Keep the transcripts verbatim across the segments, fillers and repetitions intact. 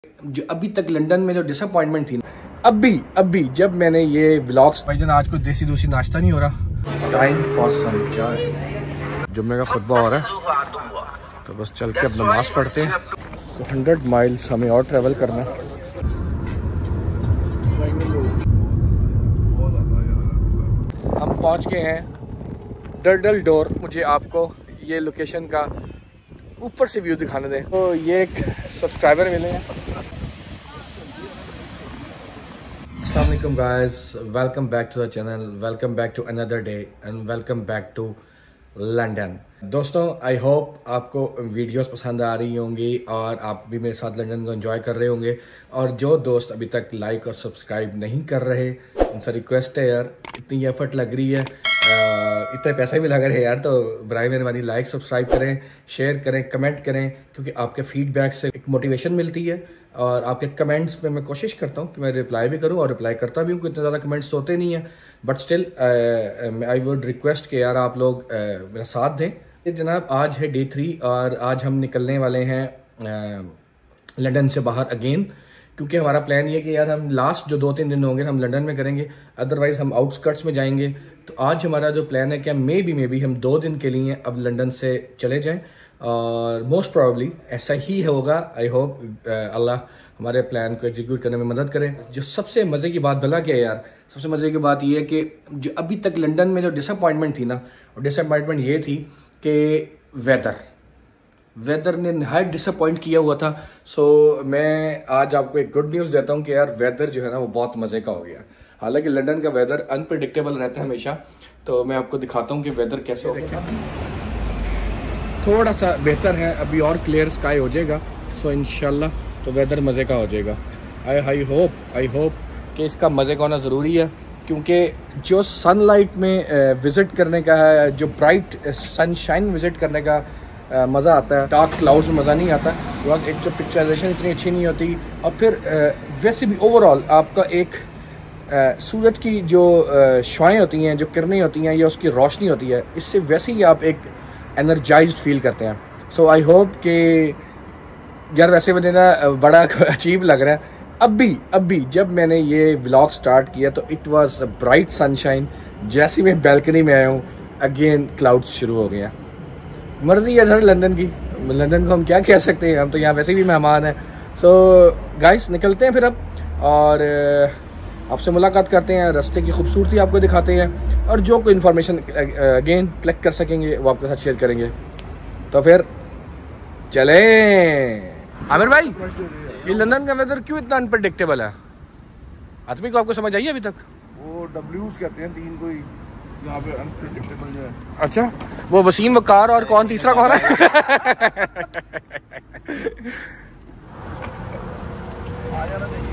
जो अभी तक लंदन में जो डिसअपॉइंटमेंट थी ना, अभी अभी जब मैंने ये व्लॉग्स भाईजान आज कोई देसी दूसी नाश्ता नहीं हो रहा, टाइम फॉर सम चाय। जुम्मे का खुतबा हो रहा है तो बस चल के अब नमाज पढ़ते हैं। तो हंड्रेड माइल्स हमें और ट्रैवल करना है। हम पहुंच गए हैं डर्डल डोर। मुझे आपको ये लोकेशन का ऊपर से व्यू दिखाने दें। तो ये एक सब्सक्राइबर मिले हैं। अस्सलाम वालेकुम guys, welcome back to the channel, welcome back to another day and welcome back to London. दोस्तों, आई होप आपको वीडियोस पसंद आ रही होंगी और आप भी मेरे साथ लंदन को एंजॉय कर रहे होंगे। और जो दोस्त अभी तक लाइक और सब्सक्राइब नहीं कर रहे, उनसे रिक्वेस्ट है यार, इतनी एफर्ट लग रही है, इतने पैसे भी लग रहे हैं यार, तो बराए मेहरबानी लाइक सब्सक्राइब करें, शेयर करें, कमेंट करें, क्योंकि आपके फीडबैक से एक मोटिवेशन मिलती है। और आपके कमेंट्स पे मैं कोशिश करता हूँ कि मैं रिप्लाई भी करूँ और रिप्लाई करता भी हूँ। इतने ज़्यादा कमेंट्स होते नहीं हैं, but still I would request कि यार आप लोग uh, मेरा साथ दें। ये जनाब आज है डे थ्री और आज हम निकलने वाले हैं लंदन uh, से बाहर अगेन, क्योंकि हमारा प्लान ये कि यार हम लास्ट जो दो तीन दिन होंगे हम लंदन में करेंगे, अदरवाइज़ हम आउटस्कर्ट्स में जाएंगे। तो आज हमारा जो प्लान है कि मे बी मे बी हम दो दिन के लिए अब लंदन से चले जाएं और मोस्ट प्रॉब्ली ऐसा ही होगा। आई होप अल्लाह हमारे प्लान को एग्जीक्यूट करने में मदद करे। जो सबसे मज़े की बात भला क्या है यार, सबसे मज़े की बात ये है कि जो अभी तक लंदन में जो डिसअपॉइंटमेंट थी ना, और डिसअपॉइंटमेंट ये थी कि वेदर वेदर ने नहायत डिसअपॉइंट किया हुआ था। सो मैं आज आपको एक गुड न्यूज़ देता हूँ कि यार वेदर जो है ना वो बहुत मज़े का हो गया। हालांकि लंदन का वेदर अनप्रिडिक्टेबल रहता है हमेशा, तो मैं आपको दिखाता हूँ कि वेदर कैसे हो गया। थोड़ा सा बेहतर है, अभी और क्लियर स्काई हो जाएगा, सो इंशाल्लाह तो वेदर मज़े का हो जाएगा। आई आई होप आई होप कि इसका मज़े का होना ज़रूरी है, क्योंकि जो सनलाइट में विज़िट करने का है, जो ब्राइट सनशाइन विज़िट करने का मज़ा आता है, डार्क क्लाउड्स में मज़ा नहीं आता। बिकॉज एक जो पिक्चराइजेशन इतनी अच्छी नहीं होती, और फिर वैसे भी ओवरऑल आपका एक सूरज की जो शुआएं होती हैं, जो किरणें होती हैं या उसकी रोशनी होती है, इससे वैसे ही आप एक एनर्जाइज्ड फील करते हैं। सो आई होप कि यार वैसे मुझे ना बड़ा अचीव लग रहा है। अभी अभी जब मैंने ये व्लॉग स्टार्ट किया तो इट वाज ब्राइट सनशाइन। जैसे मैं बैल्कनी में आया हूँ अगेन क्लाउड्स शुरू हो गए हैं। मर्जी है सर लंदन की, लंदन को हम क्या कह सकते हैं, हम तो यहाँ वैसे भी मेहमान हैं। सो गाइस निकलते हैं फिर अब, और आपसे मुलाकात करते हैं, रास्ते की खूबसूरती आपको दिखाते हैं, और जो कोई इन्फॉर्मेशन अगेन कलेक्ट कर सकेंगे वो आपके साथ शेयर करेंगे। तो फिर चलें। आमिर भाई, ये लंदन का वेदर क्यों इतना अनप्रेडिक्टेबल है? आदमी को आपको समझ आई अभी तक? वो डब्ल्यूज कहते हैं तीन कोई यहाँ पे अनप्रेडिक्टेबल जो है। अच्छा, वो वसीम वकार और कौन तीसरा कौन है? आ जाना चाहिए।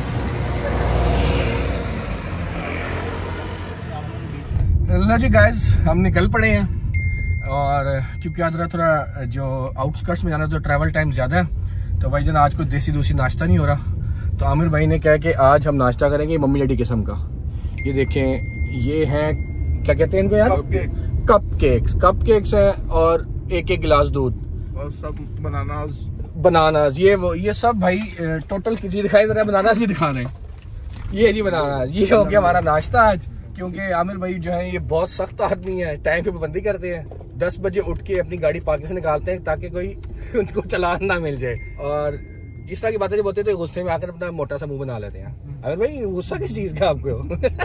लो जी गाइस, हम निकल पड़े हैं, और क्योंकि आज थोड़ा जो आउटस्कर्ट्स में जाना तो ट्रैवल टाइम ज़्यादा है, तो भाईजान आज कोई देसी दूसी नाश्ता नहीं हो रहा। तो आमिर भाई ने कहा कि आज हम नाश्ता करेंगे मम्मी डैडी किस्म का। ये देखें, ये हैं क्या कहते हैं इनको यार, कप केक्स। कप केक्स हैं और एक एक गिलास दूध और सब बनानास बनानास ये वो ये सब भाई टोटल की चीज दिखाई दे रहा है, बनानास भी दिखा रहे हैं। ये जी बनानास, ये हो गया हमारा नाश्ता आज। क्योंकि आमिर भाई जो है ये बहुत सख्त आदमी है, टाइम पे पाबंदी करते हैं। दस बजे उठ के अपनी गाड़ी पार्किंग से निकालते हैं ताकि कोई उनको चालान ना मिल जाए। और इस तरह की बातें जब होती है तो गुस्से में आकर अपना मोटा सा मुंह बना लेते हैं। आमिर भाई गुस्सा किस चीज का आपको?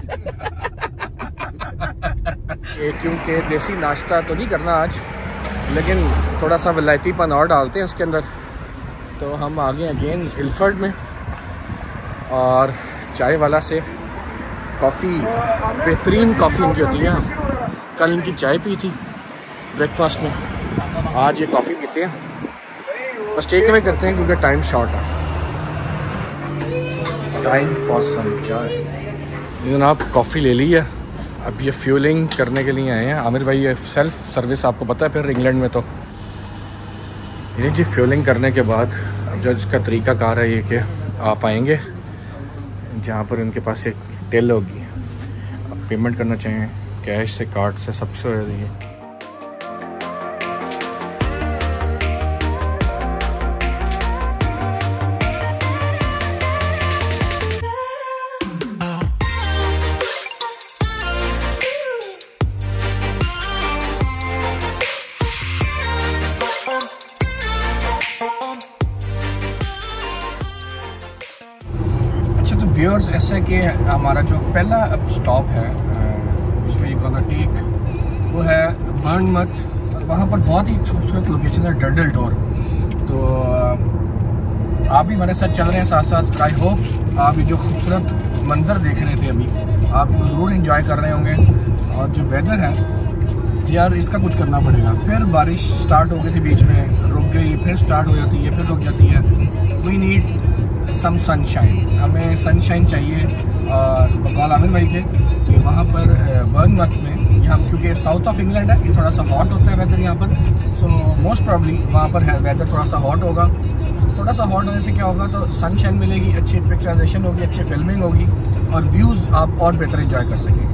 क्योंकि देसी नाश्ता तो नहीं करना आज, लेकिन थोड़ा सा विलायतीपन और डालते हैं इसके अंदर। तो हम आ गए अगेन इल्फर्ड में, और चाय वाला से कॉफ़ी, बेहतरीन कॉफ़ी इनकी होती है। कल इनकी चाय पी थी ब्रेकफास्ट में, आज ये कॉफ़ी पीते हैं। बस टेक अवे करते हैं क्योंकि टाइम शॉर्ट है। Time for some chai. जनाब कॉफ़ी ले ली है, अब ये फ्यूलिंग करने के लिए आए हैं। आमिर भाई ये सेल्फ सर्विस आपको पता है फिर इंग्लैंड में तो ये जी फ्यूलिंग करने के बाद अब जो इसका तरीका कार है ये कि आप आएंगे जहाँ पर उनके पास एक टेल होगी, आप पेमेंट करना चाहें कैश से, कार्ड से, सबसे ये व्यूअर्स, ऐसा कि हमारा जो पहला स्टॉप है टेक वो है बर्नमथ। वहाँ पर बहुत ही खूबसूरत लोकेशन है डर्डल डोर। तो आप भी हमारे साथ चल रहे हैं साथ साथ। आई होप आप ये जो खूबसूरत मंजर देख रहे थे अभी आप ज़रूर इंजॉय कर रहे होंगे। और जो वेदर है यार, इसका कुछ करना पड़ेगा। फिर बारिश स्टार्ट हो गई थी, बीच में रुक गई, फिर स्टार्ट हो जाती है, फिर रुक जाती है। वी नीड सम सनशाइन, हमें सनशाइन चाहिए। और बकौल आमिर भाई के कि वहाँ पर बर्नमथ में, यहाँ क्योंकि साउथ ऑफ इंग्लैंड है, ये थोड़ा सा हॉट होता है वेदर यहाँ पर। सो मोस्ट प्रॉब्ली वहाँ पर है वेदर थोड़ा सा हॉट होगा। थोड़ा सा हॉट होने से क्या होगा, तो सनशाइन मिलेगी, अच्छी पिक्चराइजेशन होगी, अच्छी फिल्मिंग होगी और व्यूज़ आप और बेहतर इंजॉय कर सकेंगे।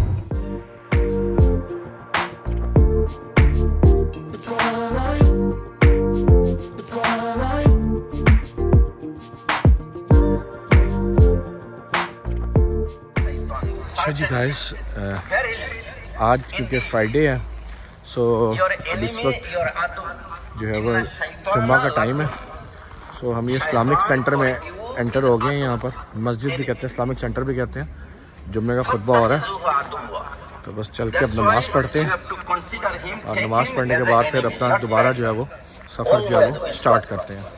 अच्छा जी गाइस, आज क्योंकि फ्राइडे है, सो अब इस वक्त जो है वो जुम्मा का टाइम है। सो हम ये इस्लामिक सेंटर में एंटर हो गए हैं। यहाँ पर मस्जिद भी कहते हैं, इस्लामिक सेंटर भी कहते हैं। जुम्मे का खुतबा हो रहा है, तो बस चल के अब नमाज़ पढ़ते हैं और नमाज़ पढ़ने के बाद फिर अपना दोबारा जो है वो सफ़र जो है वो स्टार्ट करते हैं।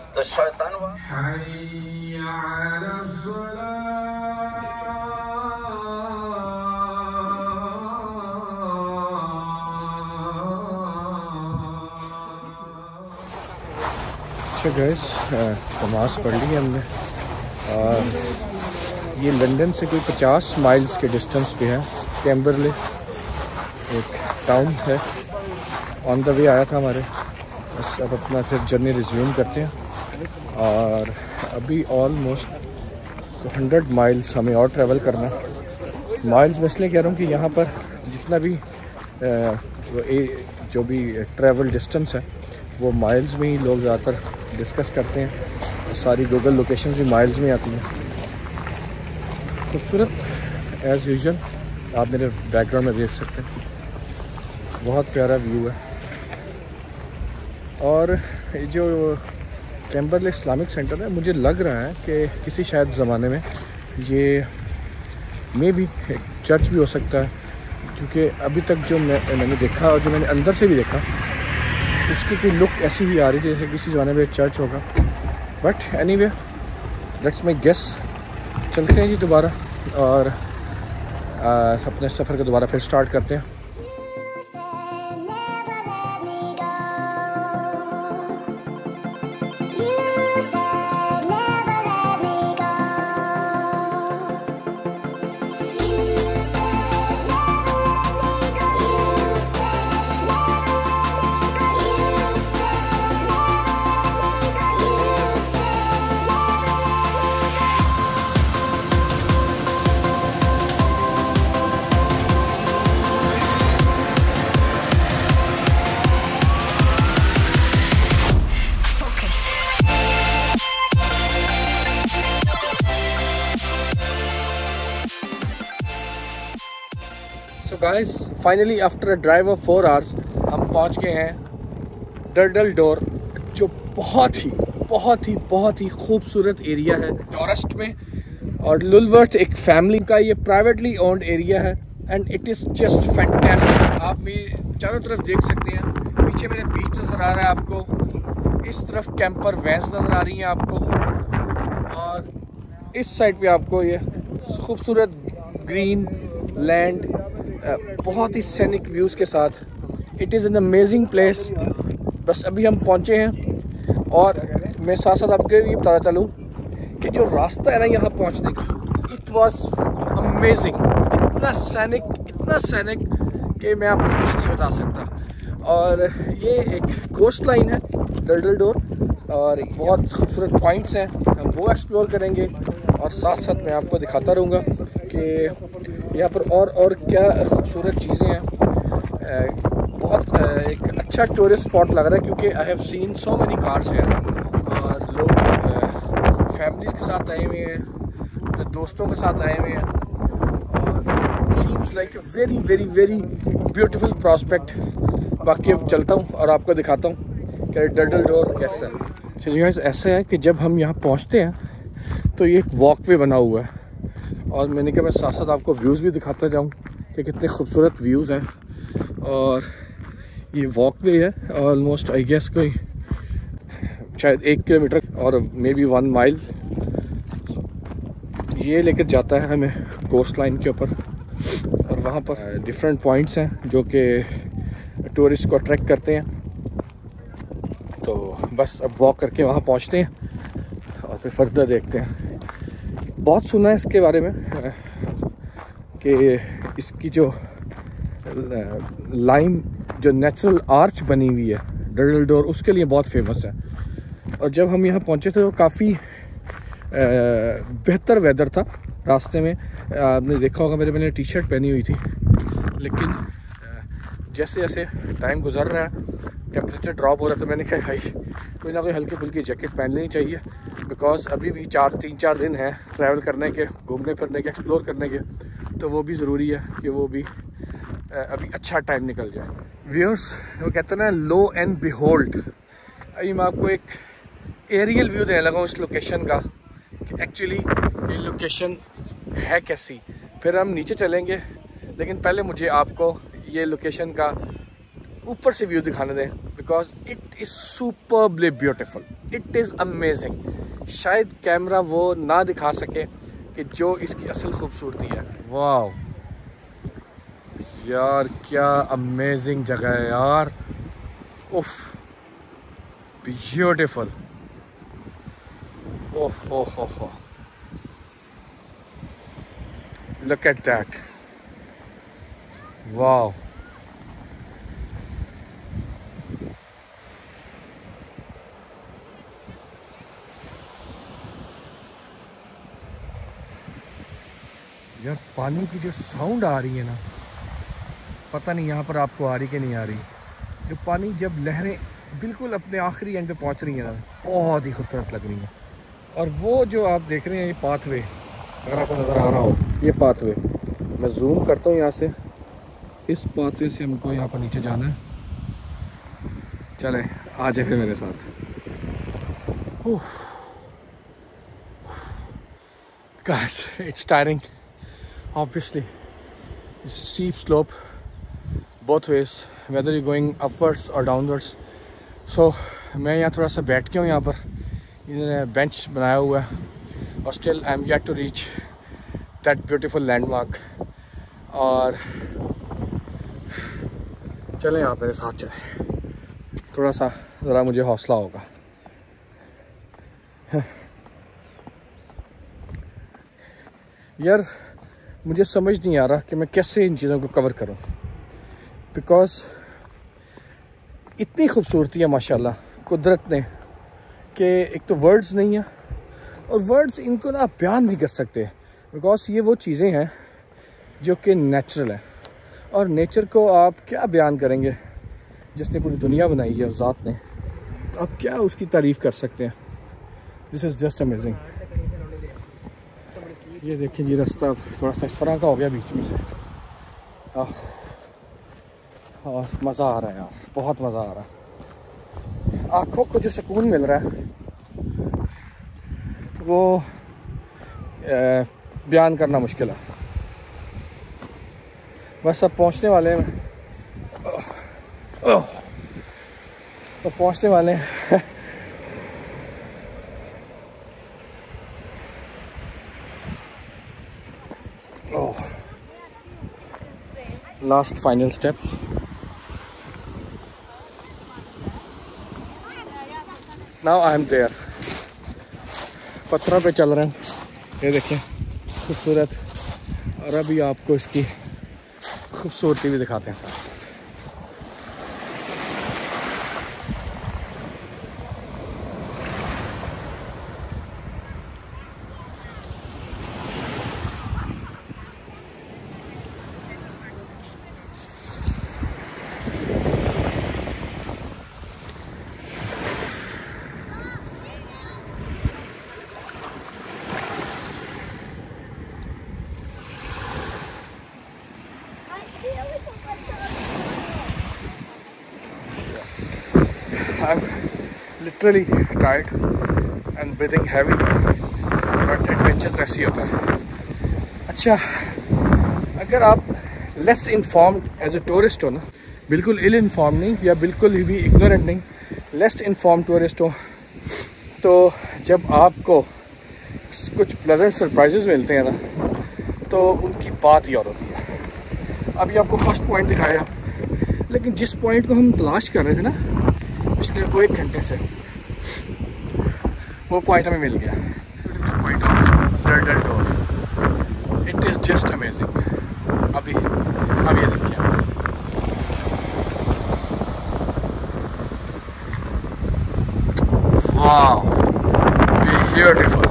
अच्छा गैस, नमाज पढ़ ली हमने और ये लंदन से कोई पचास माइल्स के डिस्टेंस पे है कैम्बरले, एक टाउन है। ऑन द वे आया था हमारे, बस अब अपना फिर जर्नी रिज्यूम करते हैं। और अभी ऑलमोस्ट हंड्रेड माइल्स हमें और ट्रैवल करना। माइल्स मैं इसलिए कह रहा हूँ कि यहाँ पर जितना भी जो भी ट्रैवल डिस्टेंस है वो माइल्स में ही लोग ज़्यादातर डिस्कस करते हैं। सारी गूगल लोकेशन भी माइल्स में आती हैं। खूबसूरत एज़ यूजुअल आप मेरे बैकग्राउंड में देख सकते हैं, बहुत प्यारा व्यू है। और ये जो कैम्बरले इस्लामिक सेंटर है, मुझे लग रहा है कि किसी शायद ज़माने में ये मे भी एक चर्च भी हो सकता है, क्योंकि अभी तक जो मैं मैंने देखा और जो मैंने अंदर से भी देखा उसकी कोई लुक ऐसी ही आ रही थी जैसे किसी ज़माने में चर्च होगा। But anyway let's make guess. चलते हैं जी दोबारा और आ, अपने सफ़र को दोबारा फिर स्टार्ट करते हैं। So guys, finally after a drive of four hours हम पहुंच गए हैं डर्डल डोर, जो बहुत ही बहुत ही बहुत ही खूबसूरत एरिया है टॉरस्ट में। और लुलवर्थ एक फैमिली का ये प्राइवेटली ओन्ड एरिया है and it is just fantastic. आप भी चारों तरफ देख सकते हैं, पीछे मेरे बीच नज़र आ रहा है आपको, इस तरफ कैंपर वैन्स नज़र आ रही हैं आपको, और इस साइड पे आपको ये खूबसूरत ग्रीन लैंड बहुत ही सैनिक व्यूज़ के साथ। It is an amazing place. बस अभी हम पहुँचे हैं और मैं साथ साथ आपको ये बताना चलूँ कि जो रास्ता है ना यहाँ पहुँचने का, इट वाज अमेजिंग। इतना सैनिक इतना सैनिक कि मैं आपको कुछ नहीं बता सकता। और ये एक कोस्ट लाइन है डर्डल डोर और बहुत खूबसूरत पॉइंट्स हैं, हम वो एक्सप्लोर करेंगे और साथ साथ मैं आपको दिखाता रहूँगा कि यहाँ पर और और क्या खूबसूरत चीज़ें हैं। बहुत एक अच्छा टूरिस्ट स्पॉट लग रहा है क्योंकि I have seen so many cars है और लोग फैमिलीज़ के साथ आए हुए हैं, तो दोस्तों के साथ आए हुए हैं और seems like a very very very beautiful prospect. बाकी अब चलता हूँ और आपको दिखाता हूँ कि डर्डल डोर कैसा है। चलिए गाइस, ऐसा है कि जब हम यहाँ पहुँचते हैं तो ये एक वॉकवे बना हुआ है और मैंने कहा मैं साथ साथ आपको व्यूज़ भी दिखाता जाऊँ कि कितने खूबसूरत व्यूज़ हैं। और ये वॉकवे है ऑलमोस्ट आई गेस कोई शायद एक किलोमीटर और मे बी वन माइल ये लेकर जाता है हमें कोस्ट लाइन के ऊपर। और वहाँ पर डिफरेंट पॉइंट्स हैं जो कि टूरिस्ट को अट्रैक्ट करते हैं। तो बस अब वॉक करके वहाँ पहुँचते हैं और फिर फर्दर देखते हैं। बहुत सुना है इसके बारे में कि इसकी जो लाइम जो नेचुरल आर्च बनी हुई है डर्डल डोर उसके लिए बहुत फेमस है। और जब हम यहाँ पहुँचे थे तो काफ़ी बेहतर वेदर था। रास्ते में आपने देखा होगा मेरे मैंने टी शर्ट पहनी हुई थी, लेकिन जैसे जैसे टाइम गुजर रहा है टेम्परेचर ड्रॉप हो रहा है तो मैंने कहा भाई कोई ना कोई हल्की फुल्की जैकेट पहन लेनी चाहिए, बिकॉज़ अभी भी चार तीन चार दिन हैं ट्रैवल करने के, घूमने फिरने के, एक्सप्लोर करने के, तो वो भी ज़रूरी है कि वो भी अभी अच्छा टाइम निकल जाए। व्यूअर्स वो कहते हैं ना लो एंड बिहोल्ड। अभी मैं आपको एक एरियल व्यू देने लगा उस लोकेशन का कि एक्चुअली ये लोकेशन है कैसी। फिर हम नीचे चलेंगे, लेकिन पहले मुझे आपको ये लोकेशन का ऊपर से व्यू दिखाने दें, because it is superbly beautiful, it is amazing. शायद कैमरा वो ना दिखा सके कि जो इसकी असल खूबसूरती है। वाह यार क्या अमेजिंग जगह है यार, उफ ब्यूटीफुल, ओह हो हो हो, look at that, wow। यार पानी की जो साउंड आ रही है ना, पता नहीं यहाँ पर आपको आ रही कि नहीं आ रही। जो पानी जब लहरें बिल्कुल अपने आखिरी एंड पे पहुँच रही हैं ना, बहुत ही खूबसूरत लग रही हैं। और वो जो आप देख रहे हैं ये पाथवे, अगर आपको नज़र आ रहा हो ये पाथवे, मैं जूम करता हूँ यहाँ से, इस पाथवे से हमको यहाँ पर नीचे जाना है। चले आ जाए फिर मेरे साथ। Guys, it's tiring. Obviously, it's a steep slope both ways, whether you're going upwards or downwards. So मैं यहाँ थोड़ा सा बैठ के हूँ, यहाँ पर इन्होंने बेंच बनाया हुआ है और still I am yet to reach that beautiful landmark. और चलें आप मेरे साथ चलें, थोड़ा सा ज़रा मुझे हौसला होगा। यार मुझे समझ नहीं आ रहा कि मैं कैसे इन चीज़ों को कवर करूं, बिकॉज़ इतनी खूबसूरती है माशाल्लाह कुदरत ने कि एक तो वर्ड्स नहीं है, और वर्ड्स इनको ना आप बयान नहीं कर सकते, बिकॉज़ ये वो चीज़ें हैं जो कि नेचुरल है। और नेचर को आप क्या बयान करेंगे, जिसने पूरी दुनिया बनाई है उस ज़ात ने, तो आप क्या उसकी तारीफ़ कर सकते हैं। This is just amazing. ये देखिए जी रास्ता थोड़ा सा इस तरह का हो गया बीच में से, और मज़ा आ रहा है यार, बहुत मज़ा आ रहा है। आँखों को जो सुकून मिल रहा है वो ए, बयान करना मुश्किल है। बस अब पहुंचने वाले हैं, तो पहुंचने वाले हैं। Last final steps. Now I am there. पत्थरों पे चल रहे हैं, ये देखिए खूबसूरत, और अभी आपको इसकी खूबसूरती भी दिखाते हैं साथ। I'm literally tired and breathing heavy, but adventure ऐसी होता है। अच्छा, अगर आप less informed as a tourist हो ना, बिल्कुल इल इन्फॉर्म नहीं या बिल्कुल ही भी इग्नोरेंट नहीं, लेस इन्फॉर्म टूरिस्ट हो, तो जब आपको कुछ प्लेजेंट सरप्राइजेस मिलते हैं ना, तो उनकी बात ही और होती है। अभी आपको फर्स्ट पॉइंट दिखाया, लेकिन जिस पॉइंट को हम तलाश कर रहे थे ना पिछले को एक घंटे से, वो पॉइंट हमें मिल गया। Point of turtle door, it is just amazing. अभी अभी ये देखिए, वाह ब्यूटीफुल।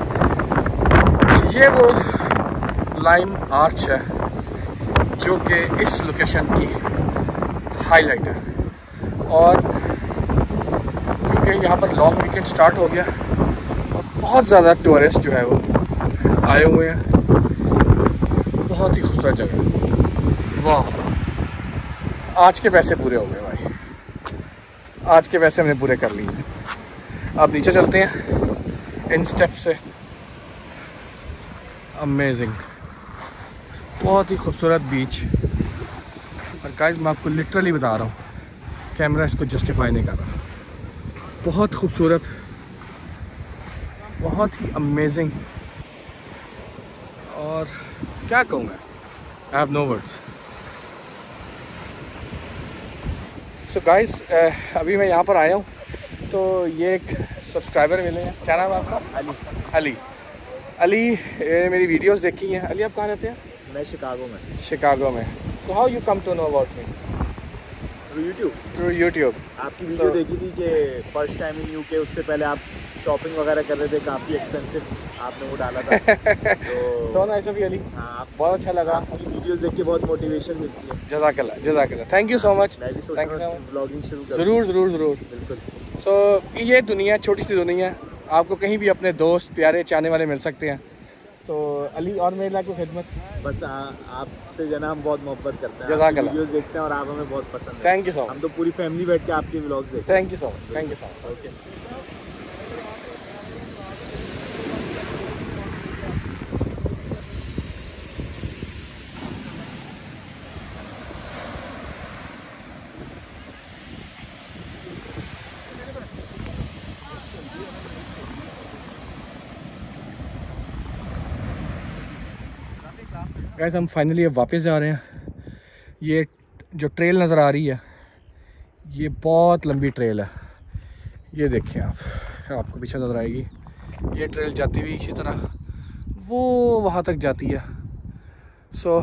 ये वो लाइम आर्च है जो कि इस लोकेशन की हाईलाइट है, और क्योंकि यहाँ पर लॉन्ग वीकेंड स्टार्ट हो गया और बहुत ज़्यादा टूरिस्ट जो है वो आए हुए हैं। बहुत ही खूबसूरत जगह, वाह। आज के पैसे पूरे हो गए भाई, आज के पैसे हमने पूरे कर लिए। अब नीचे चलते हैं इन स्टेप से। अमेजिंग, बहुत ही खूबसूरत बीच। और गाइस मैं आपको लिटरली बता रहा हूँ, कैमरा इसको जस्टिफाई नहीं कर रहा। बहुत खूबसूरत, बहुत ही अमेजिंग, और क्या कहूँ मैं, I have no words. So guys अभी मैं यहाँ पर आया हूँ, तो ये एक सब्सक्राइबर मिले हैं। क्या नाम है आपका? अली। अली अली ए, मेरी वीडियोस देखी हैं। अली आप कहाँ रहते हैं? मैं शिकागो में। शिकागो में। So how you come to know about me? Through YouTube. Through YouTube. आपकी वीडियो So- देखी थी कि फर्स्ट टाइम इन यूके, उससे पहले आप शॉपिंग वगैरह कर रहे थे, काफ़ी एक्सपेंसिव आपने वो डाला था। तो so nice of you Ali, हाँ, आप बहुत अच्छा लगा। आपकी वीडियोस देख के बहुत मोटिवेशन मिलती है। जज़ाकल्लाह जज़ाकल्लाह, थैंक यू सो मच। मैं भी सोच Thank you रहा so हूँ much. ब्लॉगिंग शुरू करूँ। ज़रूर ज़रूर ज़रूर। बिल्कुल। सो so, ये दुनिया छोटी सी दुनिया है, आपको कहीं भी अपने दोस्त प्यारे चाहने वाले मिल सकते हैं। तो अली और मेरे लिए कोई खिदमत? बस आ, आपसे जना हम बहुत मोहब्बत करते हैं, जज़ाकल्लाह। वीडियोस देखते हैं और आप हमें बहुत पसंद है। थैंक यू सो हम मच। तो पूरी फैमिली बैठ के आपके व्लॉग्स देखते हैं। Thank you so much, thank you so much. Okay. Guys हम फाइनली अब वापस जा रहे हैं। ये जो ट्रेल नज़र आ रही है, ये बहुत लंबी ट्रेल है। ये देखें आप, आपको पीछे नज़र आएगी। ये ट्रेल जाती हुई इसी तरह वो वहाँ तक जाती है। सो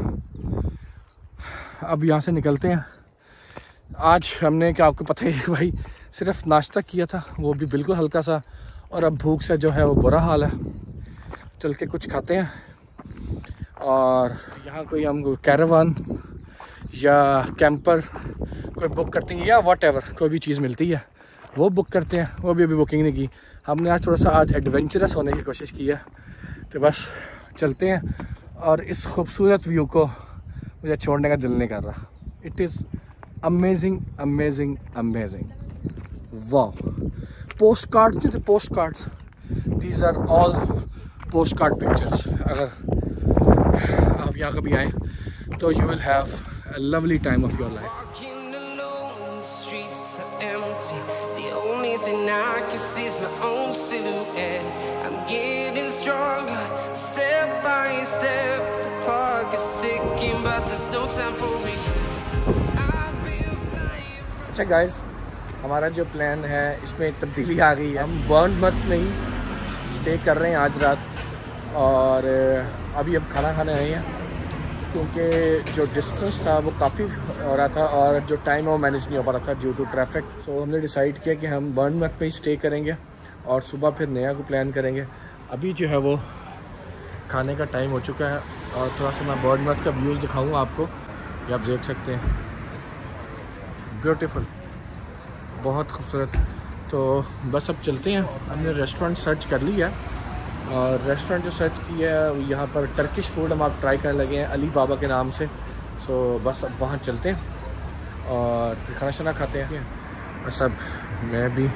अब यहाँ से निकलते हैं। आज हमने, क्या आपको पता ही है भाई, सिर्फ नाश्ता किया था, वो भी बिल्कुल हल्का सा, और अब भूख से जो है वो बुरा हाल है। चल के कुछ खाते हैं, और यहाँ कोई हम कैरावान या कैंपर कोई बुक करते हैं, या वॉट एवर कोई भी चीज़ मिलती है वो बुक करते हैं। वो भी अभी बुकिंग नहीं की हमने। आज थोड़ा सा आज एडवेंचरस होने की कोशिश की है, तो बस चलते हैं। और इस खूबसूरत व्यू को मुझे छोड़ने का दिल नहीं कर रहा। It is amazing amazing amazing, वाह। पोस्ट कार्ड्स नहीं थे, post cards, these are all post card pictures. अगर आप यहाँ कभी आए तो you will have a lovely time of your life. Walking alone, the streets are empty. The only thing I can see is my own silhouette. I'm getting stronger, step by step. The clock is ticking, but there's no time for regrets. I've been flying. अच्छा guys, हमारा जो plan है इसमें एक तब्दीली आ गई है। हम बर्नमथ में ही स्टे कर रहे हैं आज रात, और अभी अब खाना खाने आए हैं, क्योंकि जो डिस्टेंस था वो काफ़ी हो रहा था और जो टाइम है वो मैनेज नहीं हो पा रहा था ड्यू टू ट्रैफिक। सो हमने डिसाइड किया कि हम बर्नमथ पे ही स्टे करेंगे और सुबह फिर नया को प्लान करेंगे। अभी जो है वो खाने का टाइम हो चुका है, और थोड़ा सा मैं बर्नमथ का व्यूज़ दिखाऊँगा आपको, ये आप देख सकते हैं। ब्यूटीफुल, बहुत खूबसूरत। तो बस अब चलते हैं। हमने रेस्टोरेंट सर्च कर लिया, और रेस्टोरेंट जो सर्च किया है यहाँ पर टर्किश फूड हम आप ट्राई करने लगे हैं अली बाबा के नाम से। सो बस अब वहाँ चलते हैं और फिर खाना शाना खाते हैं। बस अब मैं भी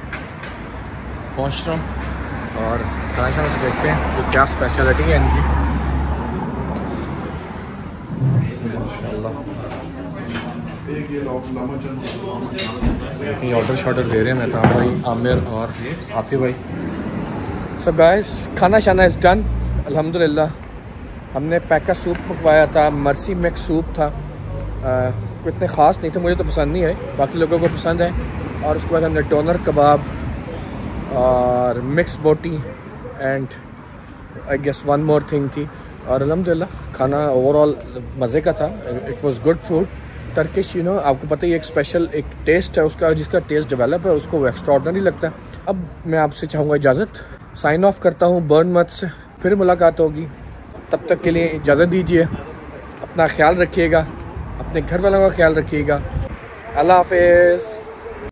पहुँच रहा हूँ और खाना शाना से देखते हैं कि क्या स्पेशलिटी है इनकी। माशाल्लाह। एक ये लामचन ये ऑर्डर शॉर्डर दे रहे हैं मेहताब भाई, आमिर और आतिफ भाई। सो गाइस खाना शाना इज़ डन अल्हम्दुलिल्लाह। हमने पैका सूप मंगवाया था, मर्सी मिक्स सूप था, कोई इतने ख़ास नहीं थे, मुझे तो पसंद नहीं है, बाकी लोगों को पसंद है। और उसके बाद हमने डोनर कबाब और मिक्स बोटी and I guess one more thing थी। और अल्हम्दुलिल्लाह खाना ओवरऑल मज़े का था। It was good food. Turkish you know आपको पता ही एक स्पेशल एक टेस्ट है उसका, जिसका टेस्ट डेवलप है उसको वो एक्स्ट्राऑर्डिनरी लगता है। अब मैं आपसे चाहूँगा इजाज़त, साइन ऑफ करता हूँ बर्न मत से, फिर मुलाकात होगी, तब तक के लिए इजाज़त दीजिए। अपना ख्याल रखिएगा, अपने घर वालों का ख्याल रखिएगा। अल्लाह हाफ़िज़।